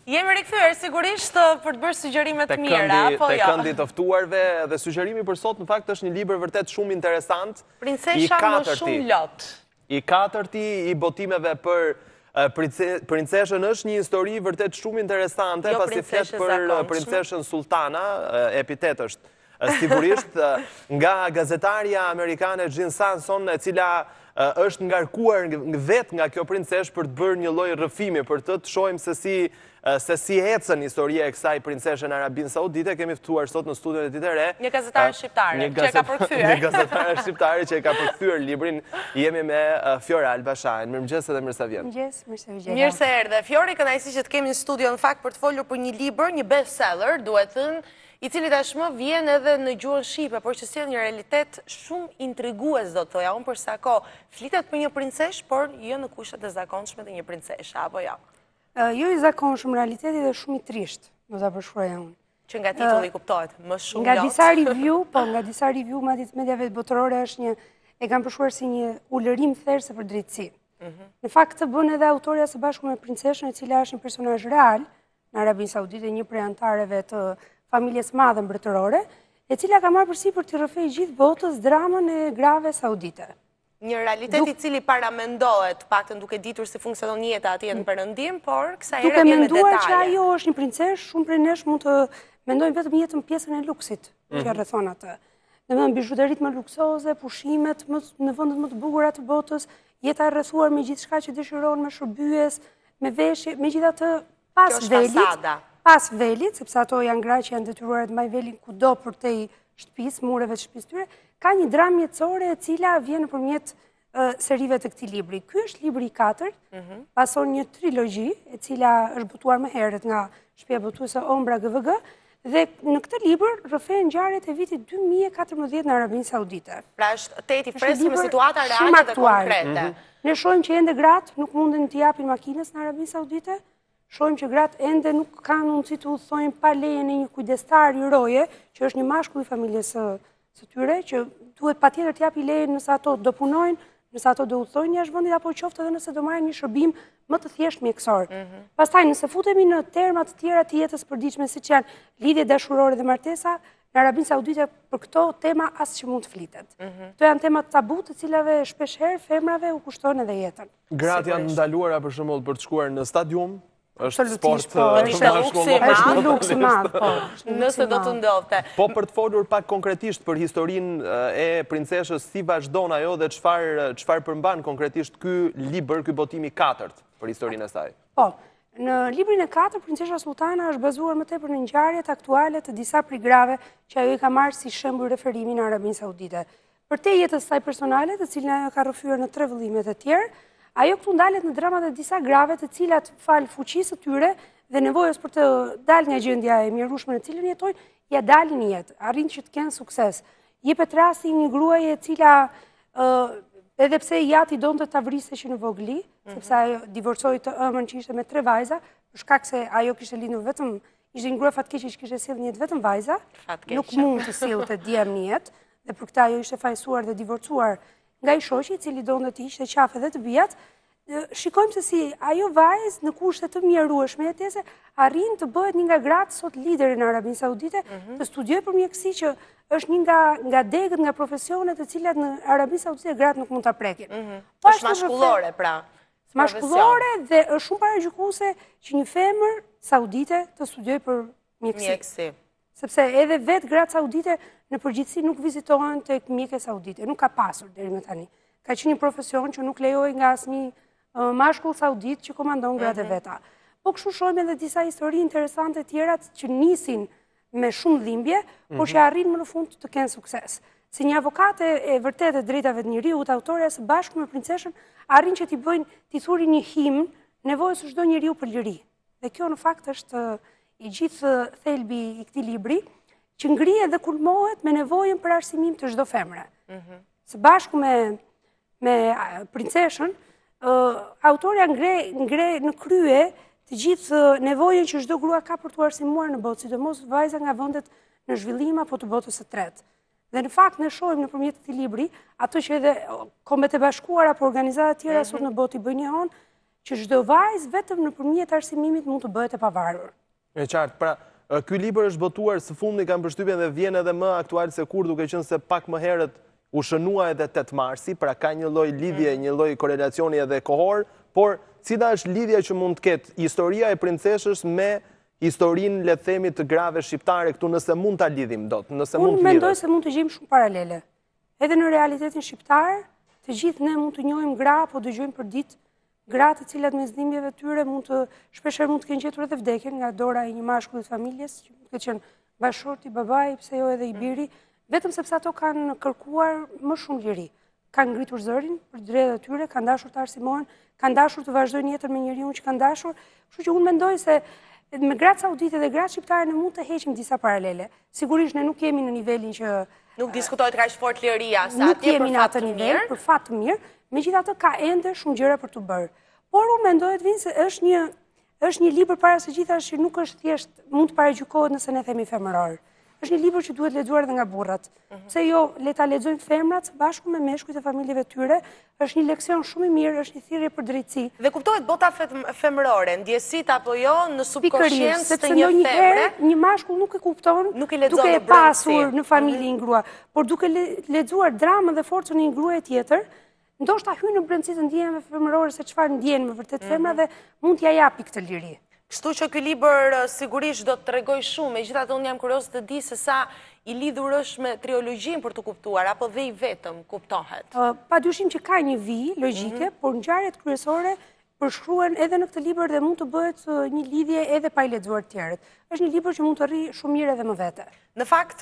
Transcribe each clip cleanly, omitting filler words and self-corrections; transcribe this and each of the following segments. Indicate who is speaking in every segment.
Speaker 1: Jemi rikthyer sigurisht për të bërë sugjerime të mira, po jo.
Speaker 2: Te këndi të ftuarve dhe sugjerimi për sot në fakt është një libër vërtet shumë interesant.
Speaker 1: Princesha më shumë lot.
Speaker 2: I katërti i botimeve për Princeshën është një histori vërtet shumë interesante, pasi flet për Princeshën Sultana, epitet është sigurisht nga gazetaria amerikane Jean Sanson, e cila është ngarkuar vetë nga kjo princesh për të bërë një lloj rrëfimi, për të shohim se si ecën historia e kësaj princeshe në Arabinë Saudite. Kemi ftuar sot në studion e Ditë re
Speaker 1: një gazetare shqiptare që e ka përkthyer.
Speaker 2: Një gazetare shqiptare që e ka përkthyer librin. Jemi me Fjoralba Shehaj. Mirëmëngjes dhe mirë se vjen.
Speaker 3: Mirëmëngjes, mirë se vjen.
Speaker 1: Mirë se erdhe. Fjori, kënaqësi që të kemi në studio në fakt për të folur për një libër, një bestseller, duhet thënë, i cili tashmë vjen edhe në gjuhën shqipe, por që sjell një realitet shumë intrigues, do të thoja unë, për sa kohë flitet për një princesh, por jo në kushtet e zakonshme të një princeshe, apo jo?
Speaker 3: Jo i zakonshëm, realiteti dhe shumë i trisht, do ta përshkruaja unë.
Speaker 1: Që nga titulli kuptohet, më shumë lot.
Speaker 3: Nga disa review madje të mediave botërore është e kanë përshkruar si një ulërim therrse për drejtësi. Në fakt të bën edhe autoria së bashku me princeshën, e cila është një personazh real në Arabinë Saudite, një prej antareve të familjes madhe mbretërore, e cila ka marrë përsipër të rrëfejë gjithë botës dramën e grave saudite.
Speaker 1: Një realitet i cili paramendohet, paktën duke ditur si funksionon jeta atje në Perëndim, por kësaj here vjen me detaje.
Speaker 3: Duke menduar që ajo është një princesh, shumë prej nesh mund të mendojnë vetëm jetën pjesën e luksit që rrethon atë. Domethënë bizhuteritë më luksoze, pushimet në vendet më të bukura të botës, jeta e rrethuar me gjithçka që dëshiron, me shërbyes, me veshje, megjithatë pas velit, sepse ato janë gra që janë detyruar të mbajnë velin kudo përtej shtëpisë, mureve të shtëpisë tyre, ka një dramë jetësore e cila vjen nëpërmjet serive të këtij libri. Ky është libri i katërt, pason një trilogji e cila është botuar më herët nga shtëpia botuese Ombra GVG, dhe në këtë libër rrëfehen ngjarjet e vitit 2014 në Arabinë Saudite.
Speaker 1: Pra është tet i freskët me situata reale dhe konkrete.
Speaker 3: Ne shohim që ende gratë nuk munden të japin makinës në Arabinë Saudite. Shohim që gratë ende nuk kanë mundësi të udhëtojnë pa lejen e një kujdestar i roje, që është një mashkull i familjes së tyre, që duhet patjetër të japi lejen nëse ato do punojnë, nëse ato do udhëtojnë jashtë vendit, apo qoftë edhe nëse do marrin një shërbim më të thjeshtë mjekësor. Pastaj nëse futemi në terma të tjera të jetës përditshme, siç janë lidhje dashurore dhe martesa, në Arabinë Saudite për këto tema as që mund të flitet. Këto janë tema tabu të cilave shpesh herë femrave u kushton edhe jetën.
Speaker 2: Gratë janë ndaluara për shembull për të shkuar në stadium. Është sport
Speaker 3: luks i madh, po.
Speaker 1: Nëse do të ndodhte.
Speaker 2: Po për të folur pak konkretisht për historinë e princeshës, si vazhdon ajo dhe çfarë përmban konkretisht ky libër, ky botim i katërt për historinë e saj?
Speaker 3: Po, në librin e katërt, Princesha Sultana është bazuar më tepër në ngjarjet aktuale të disa prej grave që ajo i ka marrë si shembull referimi në Arabinë Saudite. Për te jetës saj personale, të cilën ajo ka rrëfyer në 3 vëllime të tjerë, ajo këtu ndalet në dramat e disa grave të cilat fal fuqisë së tyre dhe nevojës për të dalë nga gjendja e mjerueshme në cilën jetojnë, ja dalin në jetë, arrin që të kenë sukses. Jepet rasti një gruaje e cila edhe pse jati donte ta vriste që në vogli, sepse ajo divorcoi të ëmën që ishte me 3 vajza, për shkak se ajo kishte lindur vetëm, ishte një grua fatkeqe që kishte sjellë në jetë vetëm vajza, nuk mund të sillte djem në jetë, dhe për këtë ajo ishte fajsuar dhe divorcuar nga i shoqi, i cili donte të hiqte qafë dhe të bijat. Shikojmë se si ajo vajzë në kushte të mjerueshme jetese arrin të bëhet një nga gratë sot lideri në Arabinë Saudite, të studiojë për mjekësi, që është një nga degët, nga profesionet të cilat në Arabinë Saudite gratë nuk mund ta prekin.
Speaker 1: Është mashkullore pra.
Speaker 3: Mashkullore dhe është shumë paragjykuese që një femër saudite të studiojë për mjekësi. Sepse edhe vetë gratë saudite në përgjithësi nuk vizitohen tek mjekë saudite, nuk ka pasur deri më tani. Ka qenë një profesion që nuk lejohej nga asnjë mashkull saudit që komandon gratë veta. Po kështu shohim edhe disa histori interesante tjera që nisin me shumë dhimbje, por që arrin më në fund të kenë sukses. Si një avokate e vërtetë e drejtave të njeriut, autoreja së bashku me princeshën arrin që t'i thurin një himn nevojës së çdo njeriu për liri. Dhe kjo në fakt është i gjithë thelbi i këtij libri, që ngrihet dhe kulmohet me nevojën për arsimim të çdo femre. Së bashku me princeshën, autoria ngre në krye të gjithë nevojën që çdo grua ka për të arsimuar në botë, sidomos vajza nga vendet në zhvillim apo të botës së tretë. Dhe në fakt ne shohim nëpërmjet këtij libri ato që edhe Kombet e Bashkuara apo organizata të tjera sot në botë i bëjnë një hon, që çdo vajzë vetëm nëpërmjet arsimimit mund të bëhet e pavarur.
Speaker 2: E qartë, pra, ky libër është botuar së fundi, kam përshtypjen dhe vjen edhe më aktual se kur, duke qenë se pak më herët u shënua edhe 8 marsi, pra ka një lloj lidhje, një lloj korelacioni edhe kohor, por cila është lidhja që mund të ketë historia e Princeshës me historinë, le të themi, të grave shqiptare këtu, nëse mund ta lidhim dot, nëse mund të lidhet.
Speaker 3: Unë mendoj se mund të gjejmë shumë paralele. Edhe në realitetin shqiptar, të gjithë ne mund të njohim gra, apo dëgjojmë për ditë gra të cilat me zdimjeve tyre shpeshherë mund të kenë gjetur edhe vdekjen nga dora e një mashkulli të familjes, që mund të qenë bashorti, babai, pse jo edhe i biri, vetëm sepse ato kanë kërkuar më shumë liri. Kanë ngritur zërin për drejtat e tyre, kanë dashur të arsimohen, kanë dashur të vazhdojnë jetën me njeriu që kanë dashur. Kështu që unë mendoj se me gratë saudite dhe gratë shqiptare ne mund të heqim disa paralele. Sigurisht ne nuk jemi në nivelin që
Speaker 1: nuk diskutohet kaq fort liria, sa
Speaker 3: nuk jemi në atë nivel, për fat të mirë, megjithatë ka ende shumë gjëra për të bërë. Por unë mendoj të vinë se është një libër para së gjithas që nuk është thjesht mund të paragjykohet nëse ne themi femëror. Është një libër që duhet lexuar edhe nga burrat. Pse jo, le ta lexojnë femrat së bashku me meshkujt e familjeve tyre, është një leksion shumë i mirë, është një thirrje për drejtësi.
Speaker 1: Dhe kuptohet bota femërore, ndjesit apo jo në subkonsciencë të një femre.
Speaker 3: Herë një mashkull nuk e kupton duke e pasur në familje një grua, por duke lexuar dramën dhe forcën e një gruaje tjetër, ndoshta hyn në brendësi të ndjenjave femërore se çfarë ndjen me vërtet femra dhe mund t'ja japi këtë liri.
Speaker 1: Kështu që ky libër sigurisht do të tregoj shumë, megjithatë unë jam kurioz të di se sa i lidhur është me triologjinë për të kuptuar, apo dhe i vetëm kuptohet.
Speaker 3: Padyshim që ka një vijë logjike, por ngjarjet kryesore përshkruhen edhe në këtë libër dhe mund të bëhet një lidhje edhe pa i lexuar të tjerët. Është një libër që mund të rrijë shumë mirë edhe më vete.
Speaker 1: Në fakt,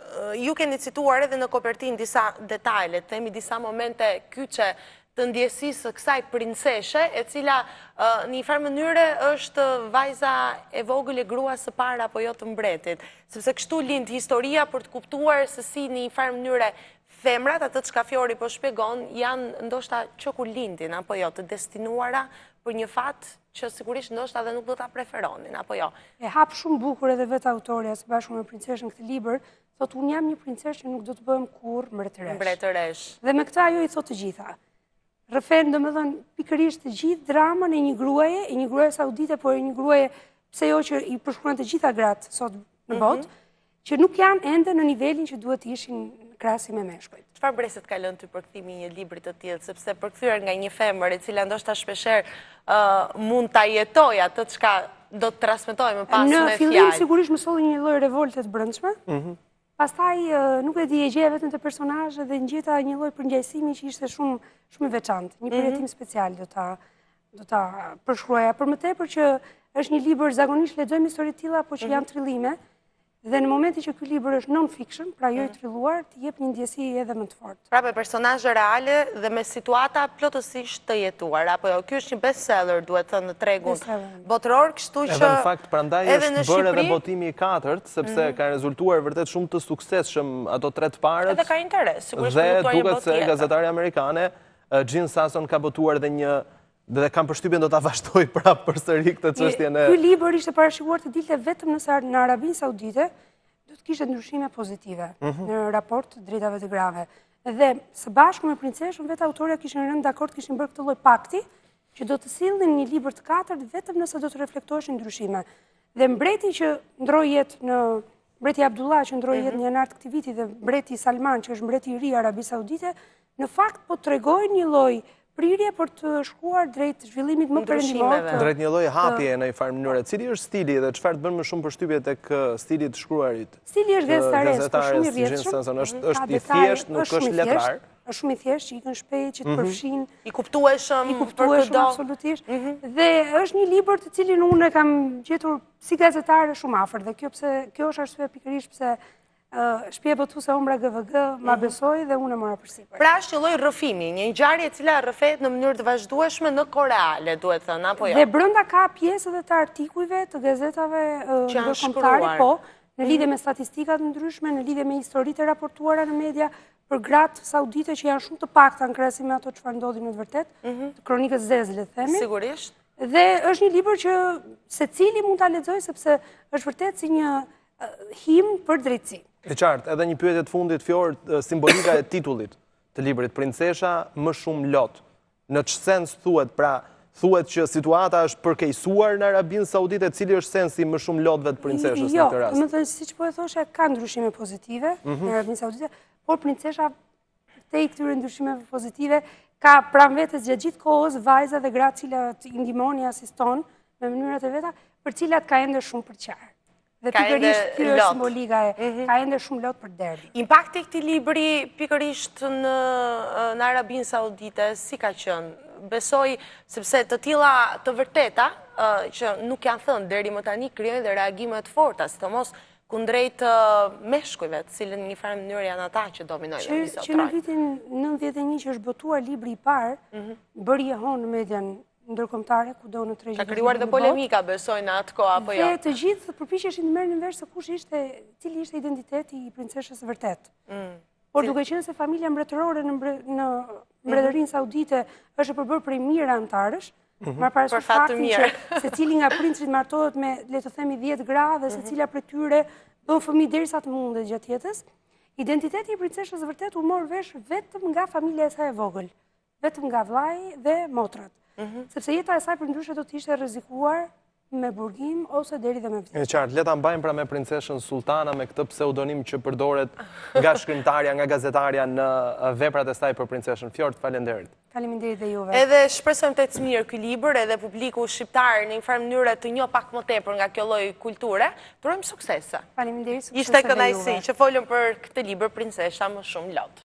Speaker 1: ju keni cituar edhe në kopertinë disa detaile, themi disa momente kyçe të ndjesisë kësaj princeshe, e cila në një farë mënyre është vajza e vogël e gruas së parë apo jo të mbretit. Sepse kështu lind historia për të kuptuar se si në një farë mënyre femrat, atë çka Fjori po shpjegon, janë ndoshta që kur lindin apo jo, të destinuara për një fat që sigurisht ndoshta edhe nuk do ta preferonin apo jo.
Speaker 3: E hap shumë bukur edhe vetë autoria së bashku me princeshën këtë libër, thotë unë jam një princeshë që nuk do të bëhem kurrë mbretëresh. Dhe me këtë ajo i thotë të gjitha. Rëfen, domethënë, pikërisht të gjithë dramën e një gruaje saudite, por e një gruaje, pse jo që i përshkruan të gjitha gratë sot në botë, që nuk janë ende në nivelin që duhet ishin krahasi me meshkujt.
Speaker 1: Çfarë breset ka lënë ty përkthimi i një libri të tillë, sepse përkthyer nga një femër e cila ndoshta shpeshherë mund ta jetojë atë çka do të transmetojë më pas me fjalë.
Speaker 3: Në fillim sigurisht më solli një lloj revolte të brendshme. Pastaj nuk e di, e gjeja vetëm të personazhe dhe ngjeta një lloj përngjajsimi që ishte shumë i veçantë. Një përjetim special do ta përshkruaja. Për më tepër që është një libër zakonisht lexojmë histori të tilla, por që janë trillime. Dhe në momentin që ky libër është non-fiction, pra jo i trilluar, të jep një ndjesi edhe më të fortë.
Speaker 1: Pra me personazhe reale dhe me situata plotësisht të jetuar, apo jo, ky është një bestseller, duhet thënë, në tregun botëror, kështu që
Speaker 2: edhe në fakt prandaj është bërë edhe botimi i 4, sepse ka rezultuar vërtet shumë të suksesshëm ato 3 të parët.
Speaker 1: Edhe ka interes, sigurisht për botuar një botë tjetër. Dhe duket se gazetare amerikane, Jean Sasson ka botuar dhe kam përshtypjen do ta vazhdoj prapë përsëri këtë çështjen e.
Speaker 3: Ky libër ishte parashikuar të dilte vetëm në Arabinë Saudite, do të kishte ndryshime pozitive në raport të drejtave të grave. Dhe së bashku me princeshën, vetë autorja kishin rënë dakord, kishin bërë këtë lloj pakti që do të sillnin një libër të 4 vetëm nëse do të reflektoheshin ndryshime. Dhe mbreti që ndroi jetë mbreti Abdullah që ndroi jetë në janar të këtij viti dhe mbreti Salman që është mbreti i ri i Arabisë Saudite, në fakt po tregojnë një lloj prirje për të shkuar drejt zhvillimit më perëndimor.
Speaker 2: Drejt një lloj hapje në një farë mënyrë. Cili është stili dhe çfarë të bën më shumë përshtypje tek stili i të shkruarit?
Speaker 3: Stili është gazetares, shumë i rrjedhshëm.
Speaker 2: Është i thjeshtë, nuk është letrar.
Speaker 3: Është shumë i thjeshtë, që ikën shpejt, që të përfshin.
Speaker 1: I kuptueshëm për çdo.
Speaker 3: Absolutisht. Dhe është një libër të cilin unë e kam gjetur si gazetare shumë afër dhe kjo është arsye pikërisht pse shtëpia botuese Ombra GVG ma besoi dhe unë e mora përsipër.
Speaker 1: Pra është një lloj rrëfimi, një ngjarje e cila rrëfet në mënyrë të vazhdueshme në kohë reale, duhet thënë, apo jo?
Speaker 3: Dhe brenda ka pjesë edhe të artikujve, të gazetave ndërkombëtare, po, në lidhje me statistikat ndryshme, në lidhje me historitë e raportuara në media për gratë saudite që janë shumë të pakta në krahasim me ato çfarë ndodhi në të vërtetë, të kronikës zezë, le të themi.
Speaker 1: Sigurisht.
Speaker 3: Dhe është një libër që secili mund ta lexojë sepse është vërtet si një him për drejtësi.
Speaker 2: E qartë, edhe një pyetje të fundit, Fjor, simbolika e titullit të librit Princesha më shumë lot. Në ç'sens thuhet, pra, thuhet që situata është përkeqësuar në Arabinë Saudite, cili është sensi më shumë lotëve të princeshës në këtë rast?
Speaker 3: Jo, më thënë, siç po e thoshe, ka ndryshime pozitive në Arabinë Saudite, por princesha te i këtyre ndryshimeve pozitive ka pranë vetes gjatë gjithë kohës vajza dhe gra cilat i ndihmoni, asiston me mënyrat e veta, për cilat ka ende shumë për qarë. Dhe pikërisht kjo është simbolika ka ende shumë lot për derbi.
Speaker 1: Impakti i këtij libri pikërisht në Arabinë Saudite si ka qenë? Besoj sepse të tilla të vërteta që nuk janë thënë deri më tani krijojnë dhe reagime të forta, sidomos kundrejt meshkujve, të cilën në një farë mënyrë janë ata që dominojnë në misotraj.
Speaker 3: Që në vitin 91 që është botuar libri i parë, bëri jehon në median ndërkombëtare, kudo në tregjet.
Speaker 1: Ka krijuar dhe polemika, besoj, në atë kohë apo jo?
Speaker 3: Dhe të gjithë përpiqeshin të merrnin vesh se cili ishte identiteti i princeshës vërtet. Por duke qenë se familja mbretërore në Mbretërinë Saudite është përbërë prej mirë antarësh, marr parasysh faktin që secili nga princit martohet me, le të themi, 10 gra dhe secila prej tyre bën fëmijë derisa të mundet gjatë jetës, identiteti i princeshës vërtet u mor vesh vetëm nga familja e saj e vogël, vetëm nga vllai dhe motrat. Sepse jeta e saj përndryshe do të ishte rrezikuar me burgim ose deri dhe me vdekje.
Speaker 2: E qartë, le ta mbajmë pra me princeshën Sultana me këtë pseudonim që përdoret nga shkrimtarja, nga gazetarja në veprat e saj për princeshën. Fjord, faleminderit.
Speaker 3: Faleminderit dhe juve.
Speaker 1: Edhe shpresojmë të ecë mirë ky libër, edhe publiku shqiptar në një farë mënyrë të njohë pak më tepër nga kjo lloj kulture. Turojmë suksese.
Speaker 3: Faleminderit, suksese.
Speaker 1: Ishte kënaqësi që folëm për këtë libër Princesha më shumë lot.